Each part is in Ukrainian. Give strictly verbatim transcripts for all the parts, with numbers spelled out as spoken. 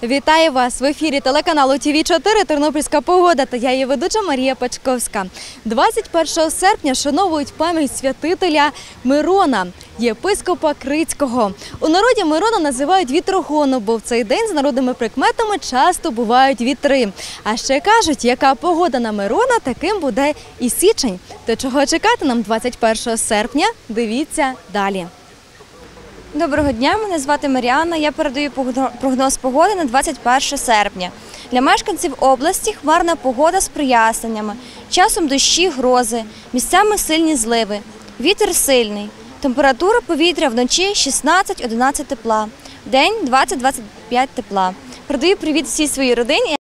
Вітаю вас в ефірі телеканалу Ті Ві чотири «Тернопільська погода» та я її ведуча Марія Пачковська. двадцять першого серпня шановують пам'ять святителя Мирона, єпископа Крицького. У народі Мирона називають вітрогоном, бо в цей день з народними прикметами часто бувають вітри. А ще кажуть, яка погода на Мирона, таким буде і січень. То чого чекати нам двадцять першого серпня? Дивіться далі. Доброго дня, мене звати Маріанна. Я передаю прогноз погоди на двадцять перше серпня. Для мешканців області хмарна погода з проясненнями. Часом дощі, грози, місцями сильні зливи. Вітер сильний. Температура повітря вночі шістнадцять - одинадцять тепла. Вдень двадцять - двадцять п'ять тепла. Передаю привіт всій своїй родині.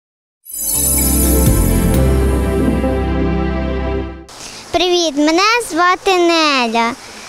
Привіт, мене звати Неля.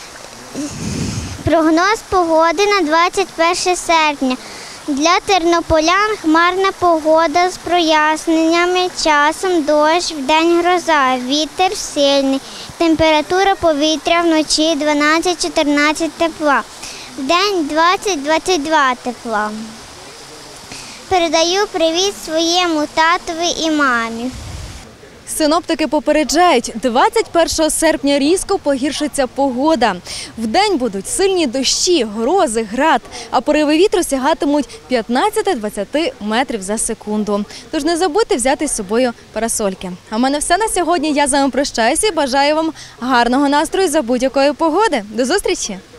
Прогноз погоди на двадцять перше серпня. Для тернополян хмарна погода з проясненнями, часом дощ, вдень гроза, вітер сильний, температура повітря вночі дванадцять - чотирнадцять тепла, вдень двадцять - двадцять два тепла. Передаю привіт своєму татові і мамі. Синоптики попереджають, двадцять першого серпня різко погіршиться погода. Вдень будуть сильні дощі, грози, град, а пориви вітру сягатимуть п'ятнадцять - двадцять метрів за секунду. Тож не забудьте взяти з собою парасольки. А в мене все на сьогодні. Я з вами прощаюся і бажаю вам гарного настрою за будь-якої погоди. До зустрічі!